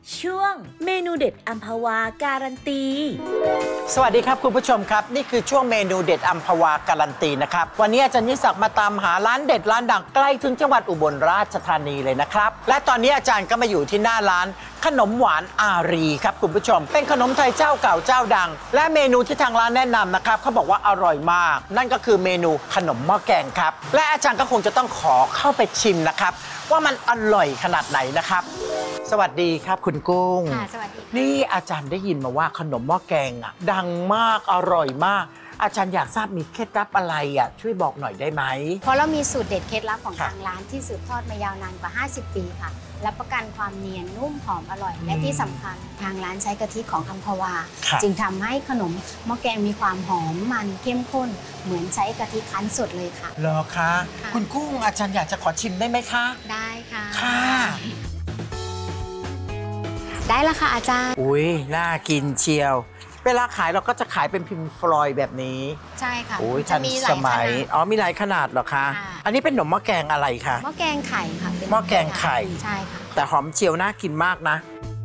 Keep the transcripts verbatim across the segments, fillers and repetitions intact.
ช่วงเมนูเด็ดอัมพวาการันตีสวัสดีครับคุณผู้ชมครับนี่คือช่วงเมนูเด็ดอัมพวาการันตีนะครับวันนี้อาจารย์นิสักมาตามหาร้านเด็ดร้านดังใกล้ถึงจังหวัดอุบลราชธานีเลยนะครับและตอนนี้อาจารย์ก็มาอยู่ที่หน้าร้านขนมหวานอารีครับคุณผู้ชมเป็นขนมไทยเจ้าเก่าเจ้าดังและเมนูที่ทางร้านแนะนำนะครับเขาบอกว่าอร่อยมากนั่นก็คือเมนูขนมหม้อแกงครับและอาจารย์ก็คงจะต้องขอเข้าไปชิมนะครับว่ามันอร่อยขนาดไหนนะครับสวัสดีครับคุณกุ้งค่ะสวัสดีนี่อาจารย์ได้ยินมาว่าขนมหม้อแกงอ่ะดังมากอร่อยมากอาจารย์อยากทราบมีเคล็ดลับอะไรอ่ะช่วยบอกหน่อยได้ไหมเพราะเรามีสูตรเด็ดเคล็ดลับของทางร้านที่สืบทอดมายาวนานกว่าห้าสิบปีค่ะรับประกันความเนียนนุ่มหอมอร่อยและที่สำคัญทางร้านใช้กะทิของอัมพวาจึงทำให้ขนมหม้อแกงมีความหอมมันเข้มข้นเหมือนใช้กะทิคั้นสดเลยค่ะเหรอคะคุณกุ้งอาจารย์อยากจะขอชิมได้ไหมคะได้ค่ะค่ะได้ละค่ะอาจารย์อุ้ยน่ากินเชียวเวลาขายเราก็จะขายเป็นพิมพ์ฟลอยด์แบบนี้ใช่ค่ะอุ้ยทันสมัยอ๋อมีหลายขนาดเหรอคะอันนี้เป็นขนมหม้อแกงอะไรคะหม้อแกงไข่ค่ะหม้อแกงไข่ใช่ค่ะแต่หอมเชียวน่ากินมากนะ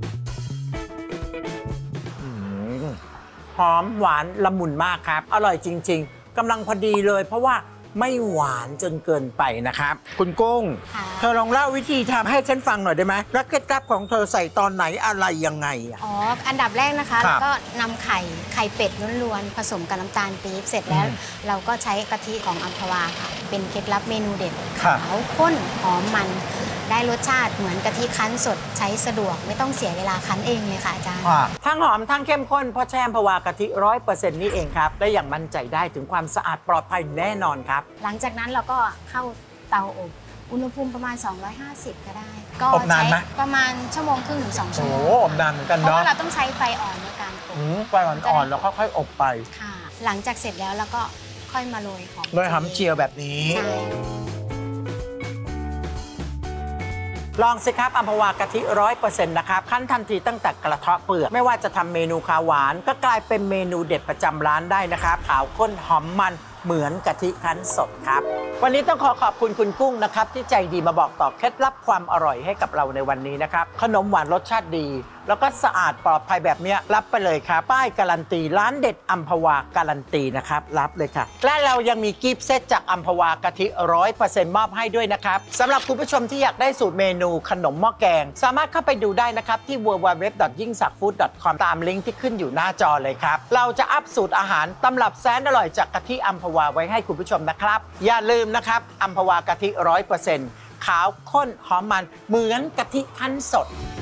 หอมหวานละมุนมากครับอร่อยจริงๆกำลังพอดีเลยเพราะว่าไม่หวานจนเกินไปนะครับคุณกุ้งเธอลองเล่าวิธีทำให้ฉันฟังหน่อยได้ไหมแล้วเคล็ดลับของเธอใส่ตอนไหนอะไรยังไงอ่ะอ๋ออันดับแรกนะคะเราก็นำไข่ไข่เป็ดล้วนๆผสมกับน้ำตาลปี๊บเสร็จแล้วเราก็ใช้กะทิของอัมพวาค่ะเป็นเคล็ดลับเมนูเด็ดขาวข้นหอมมันได้รสชาติเหมือนกะทิคั้นสดใช้สะดวกไม่ต้องเสียเวลาคั้นเองเลยค่ะอาจารย์ทั้งหอมทั้งเข้มข้นเพราะแช่อัมพวากะทิร้อยเปอร์เซ็นต์นี่เองครับและอย่างมั่นใจได้ถึงความสะอาดปลอดภัยแน่นอนครับหลังจากนั้นเราก็เข้าเตาอบอุณหภูมิประมาณสองร้อยห้าสิบก็ได้ก็อบนานไหมประมาณชั่วโมงครึ่งถึงสองชั่วโมงโอ้อบนานเหมือนกันเนาะเพราะว่าเราต้องใช้ไฟอ่อนในการอบไฟอ่อนๆแล้วค่อยๆอบไปค่ะหลังจากเสร็จแล้วเราก็ค่อยมาโรยหอมโรยหอมเจียวแบบนี้ลองสิครับอัมพวากะทิร้อยเปอร์เซ็นต์นะครับขั้นทันทีตั้งแต่กระเทาะเปลือกไม่ว่าจะทำเมนูขาวหวานก็กลายเป็นเมนูเด็ดประจำร้านได้นะครับขาวข้นหอมมันเหมือนกะทิคั้นสดครับวันนี้ต้องขอขอบคุณคุณกุ้งนะครับที่ใจดีมาบอกต่อเคล็ดลับความอร่อยให้กับเราในวันนี้นะครับขนมหวานรสชาติดีแล้วก็สะอาดปลอดภัยแบบนี้รับไปเลยครับป้ายการันตีร้านเด็ดอัมพวาการันตีนะครับรับเลยค่ะและเรายังมีกิฟต์เซตจากอัมพวากะทิร้อยเปอร์เซ็นต์มอบให้ด้วยนะครับสำหรับคุณผู้ชมที่อยากได้สูตรเมนูขนมหม้อแกงสามารถเข้าไปดูได้นะครับที่ ดับเบิลยู ดับเบิลยู ดับเบิลยู ดอท ยิ่งศักดิ์ฟู้ด ดอท คอม ตามลิงก์ที่ขึ้นอยู่หน้าจอเลยครับเราจะอัพสูตรอาหารตำรับแสนอร่อยจากกะทิอัมพวาไว้ให้คุณผู้ชมนะครับอย่าลืมนะครับอัมพวากะทิร้อยเปอร์เซ็นต์ขาวข้นหอมมันเหมือนกะทิคั้นสด